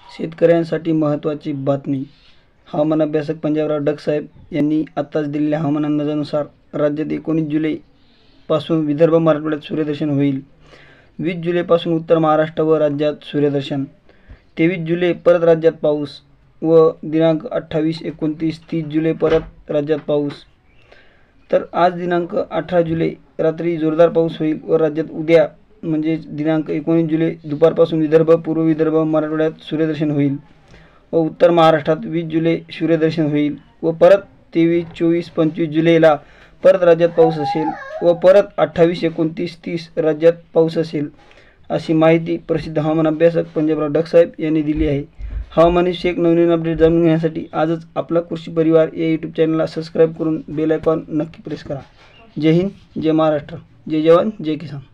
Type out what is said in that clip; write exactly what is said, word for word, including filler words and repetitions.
शेतकऱ्यांसाठी महत्त्वाची बातमी। हवामान अभ्यासक पंजाबराव डक साहेब यांनी आत्ताच दिलेल्या हवामान अंदाजानुसार राज्यात एकोणीस जुलै पासून विदर्भ मराठवाड्यात सूर्यदर्शन होईल। वीस जुलै पासून उत्तर महाराष्ट्र व राज्यात सूर्यदर्शन। तेवीस जुलै परत राज्यात पाऊस व दिनांक अठ्ठावीस एकोणतीस तीस जुलै परत राज्यात पाऊस। तर आज दिनांक अठरा जुलै रात्री जोरदार पाऊस होईल व राज्यात उद्या म्हणजे दिनांक एकोणीस जुलै दुपारपासून विदर्भ पूर्व विदर्भ मराठवाड्यात सूर्यदर्शन होईल व उत्तर महाराष्ट्रात वीस जुलै सूर्यदर्शन होईल व परत तेवीस चोवीस पंचवीस जुलैला परत राज्यात पाऊस असेल व परत अठ्ठावीस एकोणतीस तीस राज्यात पाऊस असेल, अशी माहिती प्रसिद्ध हवामान अभ्यासक पंजाबराव डक साहेब यांनी दिली आहे। हवामानाविषयक नवीन अपडेट जाणून घेण्यासाठी आजच आपला कृषी परिवार या यूट्यूब चॅनलला सबस्क्राईब करून बेल आयकॉन नक्की प्रेस करा। जय हिंद, जय महाराष्ट्र, जय जवान, जय किसान।